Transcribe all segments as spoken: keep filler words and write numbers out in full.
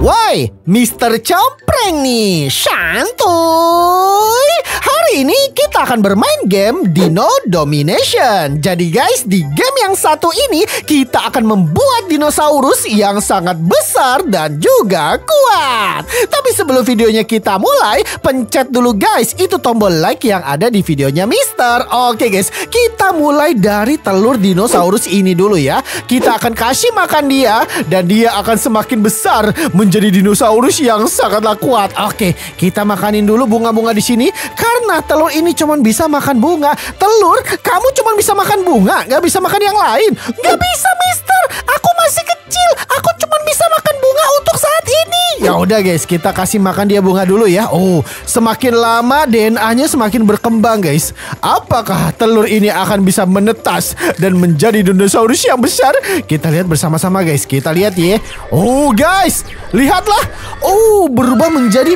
Woi, mister Compreng nih, santuy. Hari ini kita akan bermain game Dino Domination. Jadi guys, di game yang satu ini kita akan membuat dinosaurus yang sangat besar dan juga kuat. Tapi sebelum videonya kita mulai, pencet dulu guys itu tombol like yang ada di videonya Mister. Oke guys, kita mulai dari telur dinosaurus ini dulu ya. Kita akan kasih makan dia dan dia akan semakin besar menjadi dinosaurus yang sangatlah kuat. Oke, kita makanin dulu bunga-bunga di sini karena telur ini cuma bisa makan bunga. Telur, kamu cuma bisa makan bunga, nggak bisa makan yang lain. Nggak bisa, Mister. Aku masih kecil. Aku cuma bisa makan bunga untuk saat ini. Ya udah guys, kita kasih makan dia bunga dulu ya. Oh, semakin lama D N A-nya semakin berkembang guys. Apakah telur ini akan bisa menetas dan menjadi dinosaurus yang besar? Kita lihat bersama-sama guys. Kita lihat ya. Oh guys, lihatlah. Oh, berubah menjadi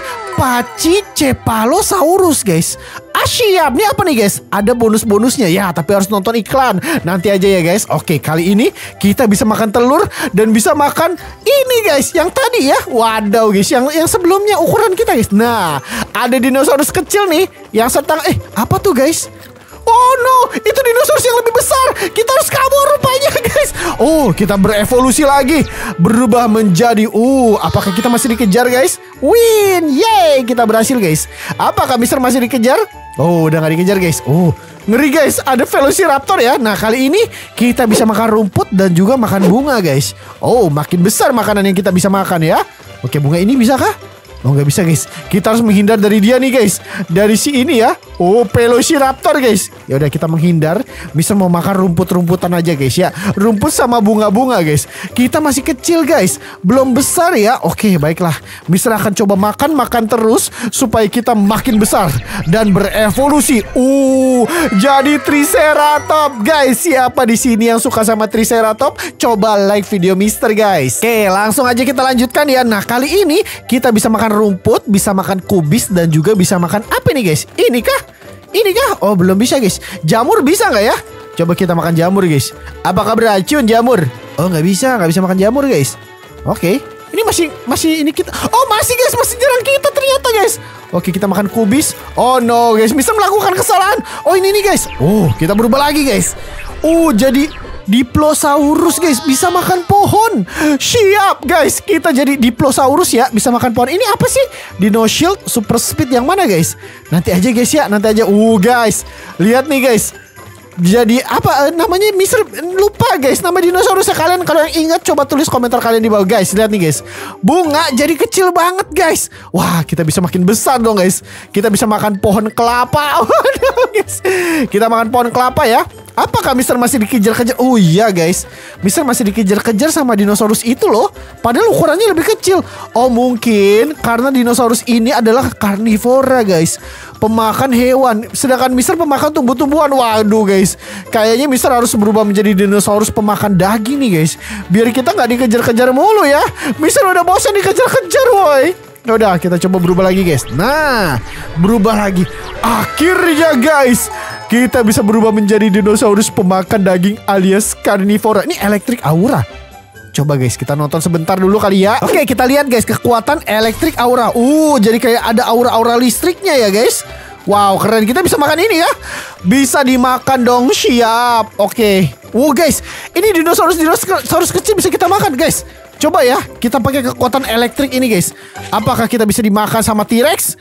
Pachycephalosaurus guys. Ah siap, ini apa nih guys? Ada bonus-bonusnya ya, tapi harus nonton iklan. Nanti aja ya guys. Oke, kali ini kita bisa makan telur dan bisa makan ini guys, yang tadi ya. Wadaw guys, yang yang sebelumnya ukuran kita guys. Nah, ada dinosaurus kecil nih yang setang. Eh, apa tuh guys? Oh no, itu dinosaurus yang lebih besar. Kita harus kabur rupanya guys. Oh, kita berevolusi lagi, berubah menjadi uh, apakah kita masih dikejar guys? Win, yeay, kita berhasil guys. Apakah Mister masih dikejar? Oh, udah gak dikejar guys. Oh, ngeri guys, ada Velociraptor ya. Nah, kali ini kita bisa makan rumput dan juga makan bunga guys. Oh, makin besar makanan yang kita bisa makan ya. Oke, bunga ini bisa kah? Oh, nggak bisa guys. Kita harus menghindar dari dia nih guys. Dari si ini ya. Oh, Velociraptor guys. Ya udah, kita menghindar. Mister mau makan rumput-rumputan aja guys ya. Rumput sama bunga-bunga guys. Kita masih kecil guys, belum besar ya. Oke, baiklah. Mister akan coba makan-makan terus supaya kita makin besar dan berevolusi. Uh, jadi Triceratops guys. Siapa di sini yang suka sama Triceratops? Coba like video Mister guys. Oke, langsung aja kita lanjutkan ya. Nah, kali ini kita bisa makan rumput, bisa makan kubis, dan juga bisa makan apa nih guys? Ini kah? Ini kah? Oh, belum bisa guys. Jamur bisa nggak ya? Coba kita makan jamur guys. Apakah beracun jamur? Oh, nggak bisa, nggak bisa makan jamur guys. Oke, ini masih masih ini kita. Oh, masih guys, masih nyerang kita ternyata guys. Oke, kita makan kubis. Oh no guys, Mister melakukan kesalahan. Oh, ini nih guys. Oh, kita berubah lagi guys. Oh, jadi Diplosaurus guys, bisa makan pohon. Siap guys, kita jadi Diplosaurus ya, bisa makan pohon. Ini apa sih? Dino Shield Super Speed yang mana guys? Nanti aja guys ya, nanti aja. Uh guys, lihat nih guys. Jadi apa uh, namanya? Mister lupa guys nama dinosaurusnya. Kalian kalau yang ingat coba tulis komentar kalian di bawah guys. Lihat nih guys, bunga jadi kecil banget guys. Wah, kita bisa makin besar dong guys. Kita bisa makan pohon kelapa. Guys, kita makan pohon kelapa ya. Apakah Mister masih dikejar-kejar? Oh iya guys, Mister masih dikejar-kejar sama dinosaurus itu loh. Padahal ukurannya lebih kecil. Oh, mungkin karena dinosaurus ini adalah karnivora guys, pemakan hewan. Sedangkan Mister pemakan tumbuh-tumbuhan. Waduh guys, kayaknya Mister harus berubah menjadi dinosaurus pemakan daging nih guys, biar kita nggak dikejar-kejar mulu ya. Mister udah bosan dikejar-kejar woi. Udah, kita coba berubah lagi guys. Nah, berubah lagi. Akhirnya guys, kita bisa berubah menjadi dinosaurus pemakan daging alias karnivora. Ini elektrik aura. Coba guys, kita nonton sebentar dulu kali ya. Oke, kita lihat guys kekuatan elektrik aura. Uh, jadi kayak ada aura-aura listriknya ya guys. Wow, keren. Kita bisa makan ini ya. Bisa dimakan dong, siap. Oke. Wow guys, ini dinosaurus dinosaurus kecil bisa kita makan guys. Coba ya, kita pakai kekuatan elektrik ini guys. Apakah kita bisa dimakan sama T-Rex?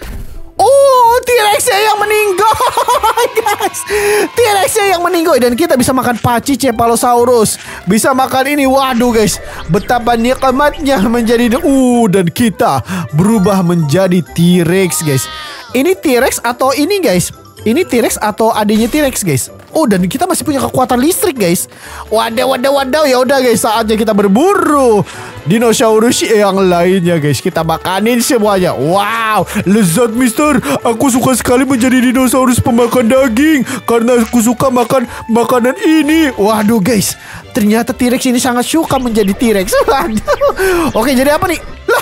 Oh, T-Rex-nya yang meninggal guys. T-Rex-nya yang meninggal. Dan kita bisa makan Pachycephalosaurus. Bisa makan ini. Waduh guys, betapa nikmatnya menjadi uh dan kita berubah menjadi T-Rex guys. Ini T-Rex atau ini guys? Ini T-Rex atau adanya T-Rex guys? Oh, dan kita masih punya kekuatan listrik guys. Wadaw, wadaw, wadaw. Ya udah guys, saatnya kita berburu dinosaurus yang lainnya guys. Kita makanin semuanya. Wow, lezat Mister. Aku suka sekali menjadi dinosaurus pemakan daging karena aku suka makan makanan ini. Waduh guys, ternyata T-Rex ini sangat suka menjadi T-Rex. Waduh. Oke, jadi apa nih? Lah,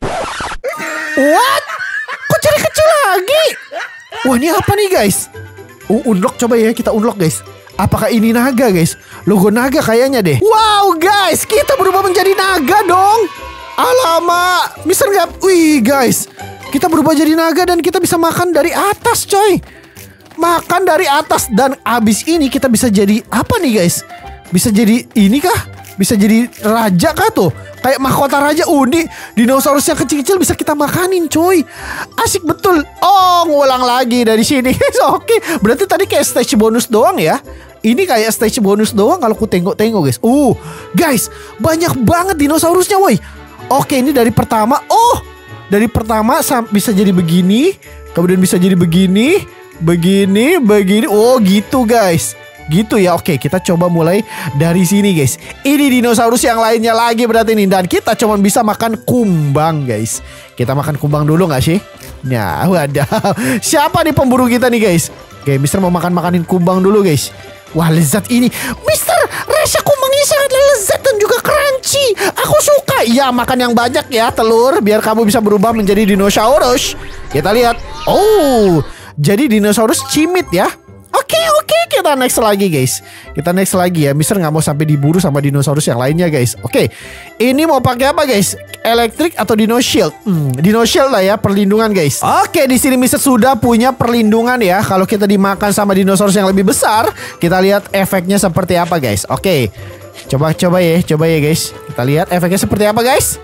what? Kok jadi kecil lagi? Wah, ini apa nih guys? Uh, unlock, coba ya kita unlock guys. Apakah ini naga guys? Logo naga kayaknya deh. Wow guys, kita berubah menjadi naga dong. Alam lama. Mister nggak. Wih guys, kita berubah jadi naga dan kita bisa makan dari atas coy. Makan dari atas. Dan abis ini kita bisa jadi apa nih guys? Bisa jadi ini kah? Bisa jadi raja kah tuh? Kayak mahkota raja. Oh ini dinosaurus yang kecil-kecil bisa kita makanin coy. Asik betul. Oh ngulang lagi dari sini. Oke, berarti tadi kayak stage bonus doang ya. Ini kayak stage bonus doang kalau ku tengok-tengok guys. Uh guys, banyak banget dinosaurusnya woi. Oke, ini dari pertama. Oh dari pertama bisa jadi begini. Kemudian bisa jadi begini. Begini, begini. Oh gitu guys. Gitu ya. Oke, kita coba mulai dari sini guys. Ini dinosaurus yang lainnya lagi berarti nih. Dan kita cuma bisa makan kumbang guys. Kita makan kumbang dulu gak sih? Nah wadah. Siapa nih pemburu kita nih guys? Oke, Mister mau makan-makanin kumbang dulu guys. Wah lezat ini. Mister, rasa kumbangnya sangat lezat dan juga crunchy. Aku suka. Ya makan yang banyak ya telur. Biar kamu bisa berubah menjadi dinosaurus. Kita lihat. Oh jadi dinosaurus cimit ya. Oke oke kita next lagi guys. Kita next lagi ya. Mister nggak mau sampai diburu sama dinosaurus yang lainnya guys. Oke, ini mau pakai apa guys? Elektrik atau dino shield? Hmm, dino shield lah ya, perlindungan guys. Oke, di sini Mister sudah punya perlindungan ya. Kalau kita dimakan sama dinosaurus yang lebih besar, kita lihat efeknya seperti apa guys. Oke, coba coba ya, coba ya guys. Kita lihat efeknya seperti apa guys.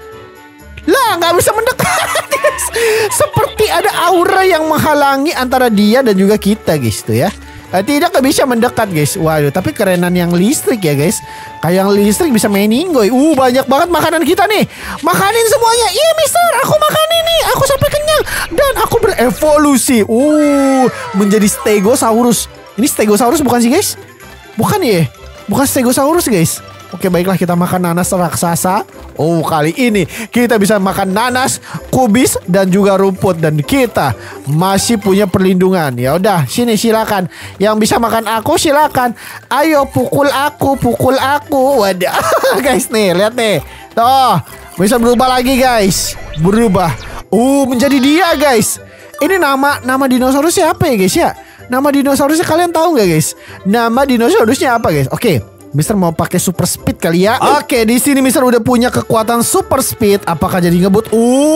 Lah nggak bisa mendekat. Seperti ada aura yang menghalangi antara dia dan juga kita guys tuh ya. Uh, tidak bisa mendekat guys. Waduh, tapi kerenan yang listrik ya guys. Kayak yang listrik bisa main ninggoy. Uh banyak banget makanan kita nih. Makanin semuanya. Iya Mister, aku makan ini. Aku sampai kenyang. Dan aku berevolusi. Uh menjadi Stegosaurus. Ini Stegosaurus bukan sih guys? Bukan ya? Bukan Stegosaurus guys. Oke baiklah, kita makan nanas raksasa. Oh kali ini kita bisa makan nanas, kubis dan juga rumput. Dan kita masih punya perlindungan. Ya udah sini silakan. Yang bisa makan aku silakan. Ayo pukul aku, pukul aku. Wadah. Guys nih lihat nih. Tuh bisa berubah lagi guys. Berubah. Uh menjadi dia guys. Ini nama nama dinosaurus siapa ya guys ya? Nama dinosaurusnya kalian tahu nggak guys? Nama dinosaurusnya apa guys? Oke. Mister mau pakai super speed kali ya. Oke, di sini Mister udah punya kekuatan super speed. Apakah jadi ngebut?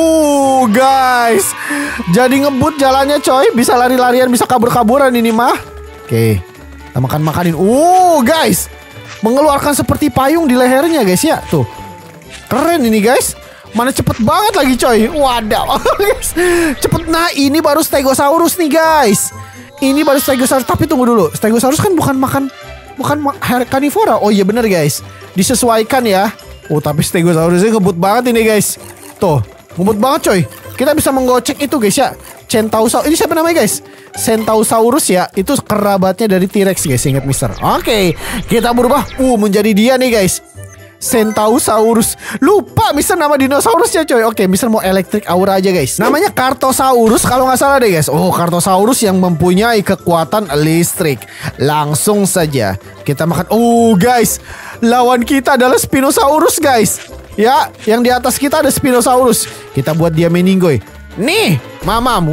Uh, guys. Jadi ngebut jalannya coy. Bisa lari-larian, bisa kabur-kaburan ini mah. Oke. Kita makan-makanin. Uh, guys. Mengeluarkan seperti payung di lehernya guys ya. Tuh. Keren ini guys. Mana cepet banget lagi coy. Wadah. Guys. Cepet. Nah, ini baru Stegosaurus nih guys. Ini baru Stegosaurus. Tapi tunggu dulu. Stegosaurus kan bukan makan Bukan karnivora. Oh iya bener guys. Disesuaikan ya. Oh tapi Stegosaurusnya ngebut banget ini guys. Tuh ngebut banget coy. Kita bisa menggocek itu guys ya. Centausaurus. Ini siapa namanya guys? Centausaurus ya. Itu kerabatnya dari T-Rex guys. Ingat Mister. Oke kita berubah. Uh menjadi dia nih guys. Centausaurus. Lupa Mister nama dinosaurusnya coy. Oke Mister mau elektrik aura aja guys. Namanya Cartosaurus kalau nggak salah deh guys. Oh Cartosaurus yang mempunyai kekuatan listrik. Langsung saja kita makan. Oh guys, lawan kita adalah Spinosaurus guys. Ya, yang di atas kita ada Spinosaurus. Kita buat dia meninggoy. Nih, mamam.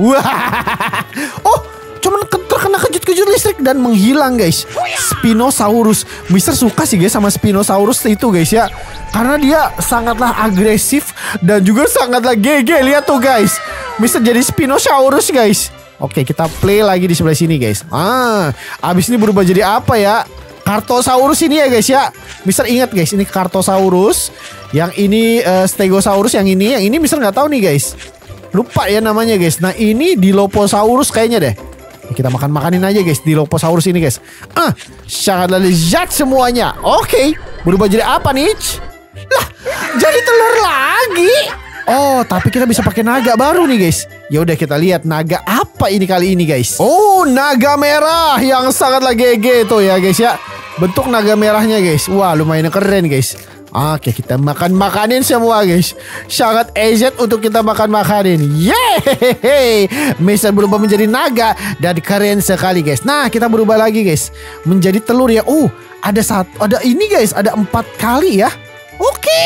Oh, cuman terkena kejut-kejut listrik dan menghilang guys. Spinosaurus. Mister suka sih guys sama Spinosaurus itu guys ya. Karena dia sangatlah agresif dan juga sangatlah G G. Lihat tuh guys. Mister jadi Spinosaurus guys. Oke kita play lagi di sebelah sini guys. Ah, abis ini berubah jadi apa ya? Cartosaurus ini ya guys ya. Mister ingat guys, ini Cartosaurus. Yang ini uh, Stegosaurus, yang ini, yang ini Mister nggak tahu nih guys. Lupa ya namanya guys. Nah ini Dilophosaurus kayaknya deh. Kita makan-makanin aja guys Dilophosaurus ini guys. Ah, sangatlah lezat semuanya. Oke, berubah jadi apa nih? Lah, jadi telur lagi. Oh, tapi kita bisa pakai naga baru nih guys. Ya udah kita lihat naga apa ini kali ini guys. Oh, naga merah yang sangatlah G G tuh ya guys ya. Bentuk naga merahnya guys. Wah, lumayan keren guys. Oke, kita makan-makanin semua guys. Sangat easy untuk kita makan-makanin. Yeay. Mister berubah menjadi naga dan keren sekali guys. Nah, kita berubah lagi guys menjadi telur ya. Oh, ada satu, ada ini guys, ada empat kali ya. Oke,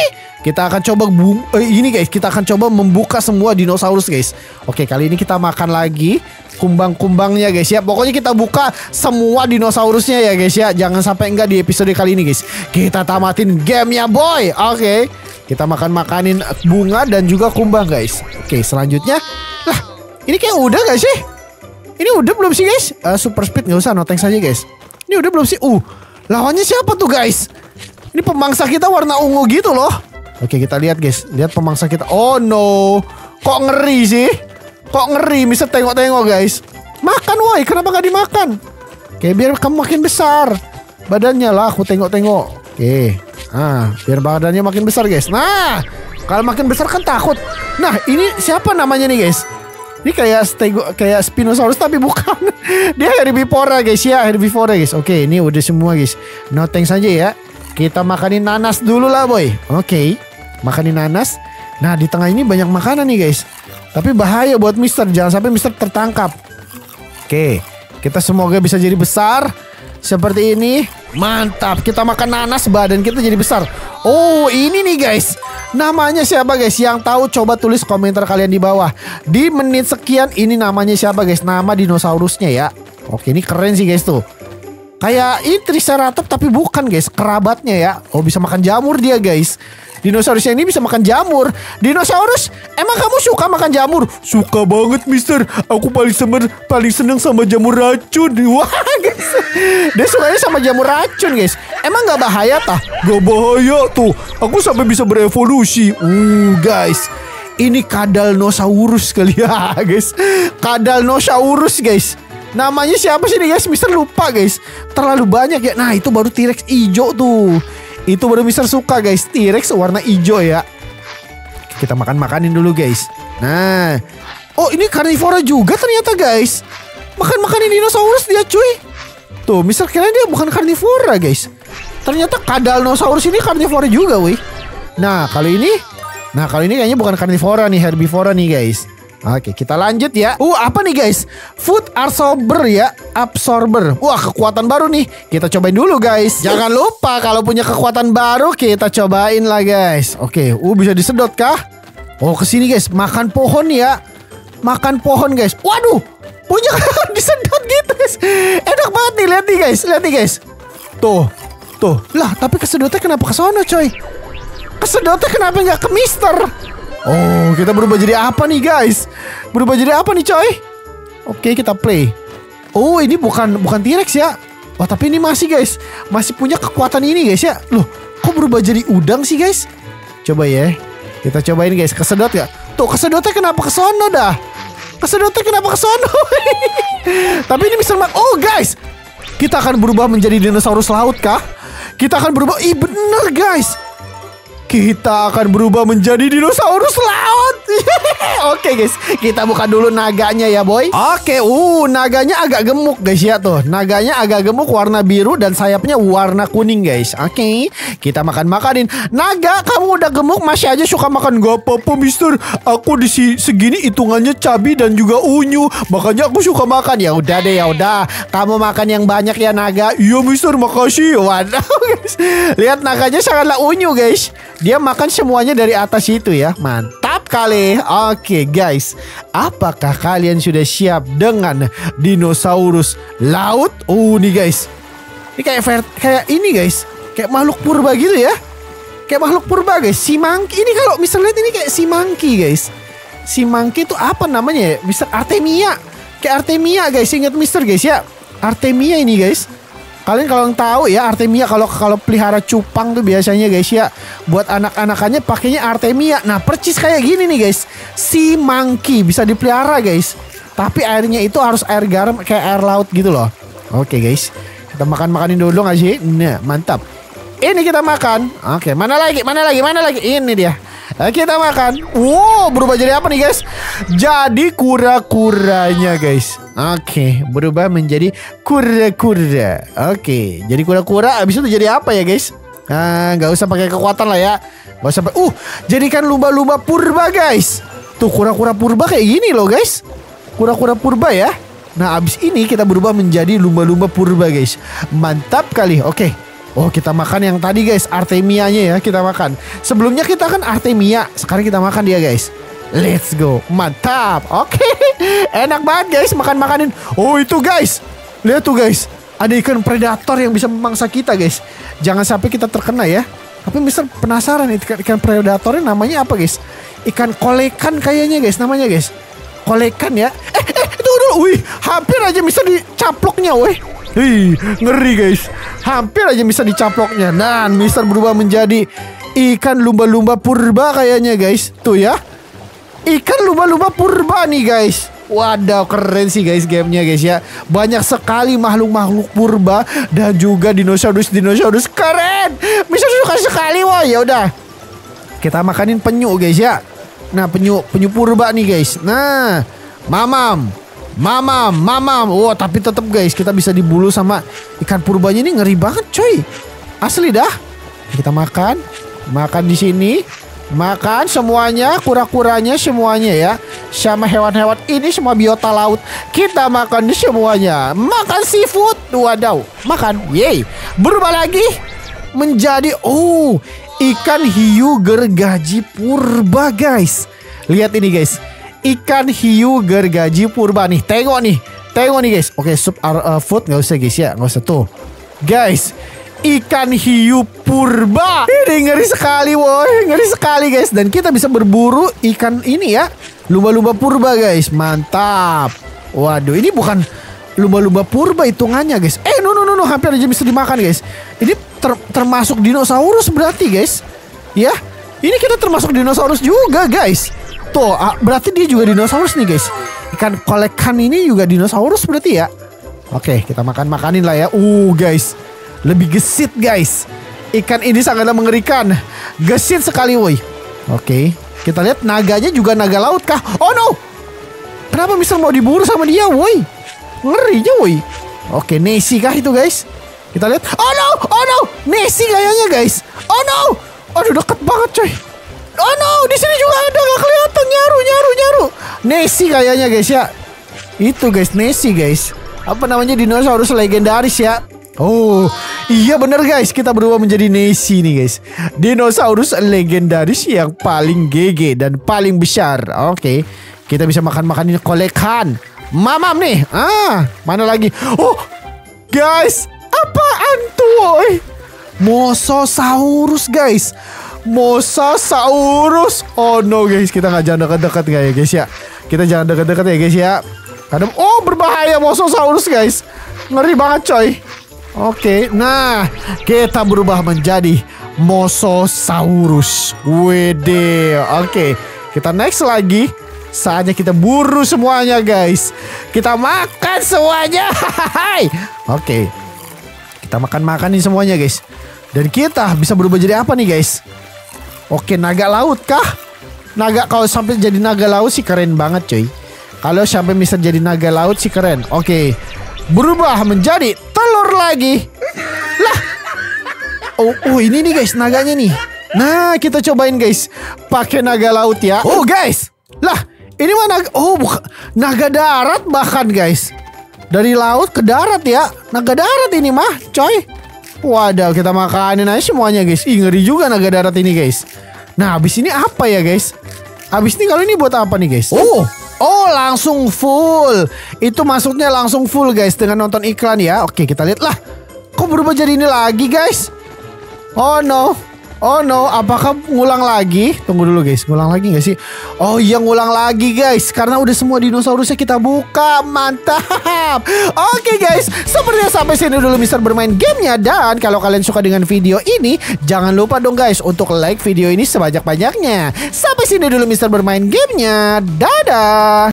Kita akan coba bung eh, ini guys, kita akan coba membuka semua dinosaurus guys. Oke, kali ini kita makan lagi kumbang-kumbangnya guys ya. Pokoknya kita buka semua dinosaurusnya ya guys ya. Jangan sampai enggak di episode kali ini guys. Kita tamatin game ya boy. Oke, kita makan-makanin bunga dan juga kumbang guys. Oke, selanjutnya, lah ini kayak udah gak sih? Ini udah belum sih guys? Uh, super speed nggak usah, no thanks aja guys. Ini udah belum sih? Uh, lawannya siapa tuh guys? Ini pemangsa kita warna ungu gitu loh. Oke, kita lihat guys. Lihat pemangsa kita. Oh no. Kok ngeri sih? Kok ngeri? Bisa tengok-tengok guys. Makan woi. Kenapa gak dimakan? Oke, biar kamu makin besar badannya lah. Aku tengok-tengok. Oke. Nah, biar badannya makin besar guys. Nah, kalau makin besar kan takut. Nah, ini siapa namanya nih guys? Ini kayak stego, kayak Spinosaurus tapi bukan. Dia herbivora guys ya. Herbivora guys. Oke, ini udah semua guys. No thanks aja ya. Kita makanin nanas dulu lah boy. Oke, makanin nanas. Nah, di tengah ini banyak makanan nih guys. Tapi bahaya buat Mister. Jangan sampai Mister tertangkap. Oke, kita semoga bisa jadi besar seperti ini. Mantap, kita makan nanas badan kita jadi besar. Oh, ini nih guys. Namanya siapa guys? Yang tahu coba tulis komentar kalian di bawah. Di menit sekian ini namanya siapa guys? Nama dinosaurusnya ya. Oke, ini keren sih guys tuh. Kayak ini Triceratops tapi bukan guys, kerabatnya ya. Oh, bisa makan jamur dia guys. Dinosaurusnya ini bisa makan jamur. Dinosaurus, emang kamu suka makan jamur? Suka banget Mister. Aku paling seneng, paling seneng sama jamur racun. Wah guys, dia sukanya sama jamur racun guys. Emang gak bahaya tah? Gak bahaya tuh. Aku sampai bisa berevolusi. Uh guys, ini Cadalnosaurus kali ya guys. Cadalnosaurus guys. Namanya siapa sih nih guys? Mister lupa guys. Terlalu banyak ya. Nah, itu baru T-Rex hijau tuh. Itu baru Mister suka guys. T-Rex warna hijau ya. Kita makan-makanin dulu guys. Nah. Oh, ini karnivora juga ternyata guys. Makan-makanin dinosaurus dia cuy. Tuh, Mister kira dia bukan karnivora guys. Ternyata Cadalnosaurus ini karnivora juga wih. Nah, kali ini Nah, kali ini kayaknya bukan karnivora nih, herbivora nih guys. Oke, kita lanjut ya. Uh, apa nih guys? Food absorber ya, absorber. Wah, kekuatan baru nih. Kita cobain dulu guys. Jangan lupa kalau punya kekuatan baru kita cobain lah guys. Oke, uh bisa disedot kah? Oh, kesini guys. Makan pohon ya. Makan pohon guys. Waduh, punya disedot gitu guys. Enak banget nih, lihat nih guys. Lihat nih guys. Tuh, tuh. Lah, tapi kesedotnya kenapa ke sono coy? Kesedotnya kenapa nggak ke Mister? Oh, kita berubah jadi apa nih guys? Berubah jadi apa nih coy? Oke, kita play. Oh, ini bukan bukan T-Rex ya. Oh, tapi ini masih guys. Masih punya kekuatan ini guys ya. Loh, kok berubah jadi udang sih guys? Coba ya. Kita cobain guys, kesedot ya. Tuh, kesedotnya kenapa ke sono dah? Kesedotnya kenapa ke sono? Tapi ini Mister Mark. Oh guys, kita akan berubah menjadi dinosaurus laut kah? Kita akan berubah. Ih, bener guys. Kita akan berubah menjadi dinosaurus laut. Oke guys, kita buka dulu naganya ya boy. Oke, uh naganya agak gemuk guys ya tuh. Naganya agak gemuk, warna biru dan sayapnya warna kuning guys. Oke, kita makan-makanin. Naga, kamu udah gemuk masih aja suka makan. Gak apa-apa Mister. Aku di segini hitungannya cabi dan juga unyu. Makanya aku suka makan. Ya udah deh, ya udah. Kamu makan yang banyak ya naga. Iya Mister, makasih. Waduh guys. Lihat naganya sangatlah unyu guys. Dia makan semuanya dari atas itu ya. Mantap kali. Oke guys, apakah kalian sudah siap dengan dinosaurus laut? Oh nih guys, ini kayak kayak ini guys, kayak makhluk purba gitu ya. Kayak makhluk purba guys. Si monkey ini, kalau Mister lihat ini kayak si monkey guys. Si monkey itu apa namanya ya? Mister Artemia. Kayak Artemia guys. Ingat Mister guys ya. Artemia ini guys. Kalian kalau tahu ya, Artemia kalau kalau pelihara cupang tuh biasanya guys ya, buat anak-anakannya pakainya Artemia. Nah, percis kayak gini nih guys. Si monkey bisa dipelihara guys. Tapi airnya itu harus air garam kayak air laut gitu loh. Oke guys. Kita makan-makanin dulu nggak sih? Nah, mantap. Ini kita makan. Oke, mana lagi? Mana lagi? Mana lagi? Ini dia. Kita makan. Wow, berubah jadi apa nih guys? Jadi kura-kuranya guys. Oke, berubah menjadi kura-kura. Oke, jadi kura-kura. Abis itu jadi apa ya guys? Ah, nggak usah pakai kekuatan lah ya. Gak usah. Uh, jadikan lumba-lumba purba guys. Tuh kura-kura purba kayak gini loh guys. Kura-kura purba ya. Nah, abis ini kita berubah menjadi lumba-lumba purba guys. Mantap kali. Oke, Oh, kita makan yang tadi guys, Artemia-nya ya, kita makan. Sebelumnya kita kan Artemia, sekarang kita makan dia guys. Let's go. Mantap. Oke. Enak banget guys makan-makanin. Oh, itu guys. Lihat tuh guys. Ada ikan predator yang bisa memangsa kita guys. Jangan sampai kita terkena ya. Tapi mister penasaran ikan, ikan predatornya namanya apa guys? Ikan kolekan kayaknya guys namanya guys. Kolekan ya. Eh, eh, tunggu dulu. Wih, hampir aja mister dicaploknya weh. Hih, ngeri guys. Hampir aja bisa dicaploknya. Dan mister berubah menjadi ikan lumba-lumba purba kayaknya guys. Tuh ya. Ikan lumba-lumba purba nih guys. Waduh, keren sih guys gamenya guys ya. Banyak sekali makhluk-makhluk purba dan juga dinosaurus-dinosaurus keren. Mister suka sekali wah. Ya udah. Kita makanin penyu guys ya. Nah, penyu penyu purba nih guys. Nah, mamam. Mamam, mamam. Oh, tapi tetap guys, kita bisa dibulu sama ikan purbanya ini ngeri banget, coy. Asli dah. Kita makan, makan di sini, makan semuanya, kura-kuranya semuanya ya. Sama hewan-hewan ini semua biota laut. Kita makan di semuanya. Makan seafood. Wadaw, makan. Yeay. Berubah lagi menjadi oh, ikan hiu gergaji purba, guys. Lihat ini, guys. Ikan hiu gergaji purba nih. Tengok nih. Tengok nih guys. Oke, sub uh, food nggak usah guys ya. Nggak usah tuh. Guys, ikan hiu purba. Ini ngeri sekali woy. Ngeri sekali guys. Dan kita bisa berburu ikan ini ya. Lumba-lumba purba guys. Mantap. Waduh, ini bukan lumba-lumba purba hitungannya guys. Eh, no no no no. Hampir aja bisa dimakan guys. Ini ter termasuk dinosaurus berarti guys. Ya. Ini kita termasuk dinosaurus juga guys. Tuh, berarti dia juga dinosaurus nih guys. Ikan kolekan ini juga dinosaurus berarti ya. Oke, kita makan-makanin lah ya. Uh guys, lebih gesit guys. Ikan ini sangatlah mengerikan. Gesit sekali woi. Oke, kita lihat naganya juga naga laut kah? Oh no. Kenapa mister mau diburu sama dia woi? Ngerinya woi. Oke, Nessie kah itu guys? Kita lihat. Oh no, oh no. Nessie kayaknya guys. Oh no. Aduh, deket banget coy. Oh no, di sini juga ada, nggak kelihatan. Nyaru, nyaru, nyaru. Nessie kayaknya guys ya. Itu guys, Nessie guys. Apa namanya, dinosaurus legendaris ya. Oh, iya bener guys. Kita berubah menjadi Nessie nih guys. Dinosaurus legendaris yang paling G G dan paling besar. Oke, kita bisa makan-makan ini kolekan. Mamam nih. Ah, mana lagi? Oh, guys, apaan tuh woy? Mosasaurus guys. Mosasaurus. Oh no guys, kita nggak jangan dekat-dekat nggak ya guys ya. Kita jangan dekat-dekat ya guys ya. Karena oh berbahaya Mosasaurus guys. Ngeri banget coy. Oke, nah kita berubah menjadi Mosasaurus. Wede. Oke, kita next lagi. Saatnya kita buru semuanya guys. Kita makan semuanya. Oke, kita makan-makan nih semuanya guys. Dan kita bisa berubah jadi apa nih guys? Oke, naga laut kah? Naga, kalau sampai jadi naga laut sih keren banget coy. Kalau sampai bisa jadi naga laut sih keren. Oke, berubah menjadi telur lagi. Lah. Oh, oh ini nih guys naganya nih. Nah, kita cobain guys. Pakai naga laut ya. Oh guys. Lah, ini mah naga. Oh, bukan naga darat bahkan guys. Dari laut ke darat ya. Naga darat ini mah coy. Waduh, kita makanin aja semuanya guys. Ih, ngeri juga naga darat ini guys. Nah, habis ini apa ya guys? Habis ini kalau ini buat apa nih guys? Oh, oh langsung full. Itu maksudnya langsung full guys dengan nonton iklan ya. Oke, kita lihat lah. Kok berubah jadi ini lagi guys? Oh no. Oh no, apakah ngulang lagi? Tunggu dulu guys, ngulang lagi gak sih? Oh iya, ngulang lagi guys. Karena udah semua dinosaurusnya kita buka. Mantap. Oke guys, sepertinya sampai sini dulu mister bermain gamenya. Dan kalau kalian suka dengan video ini, jangan lupa dong guys untuk like video ini sebanyak-banyaknya. Sampai sini dulu mister bermain gamenya. Dadah.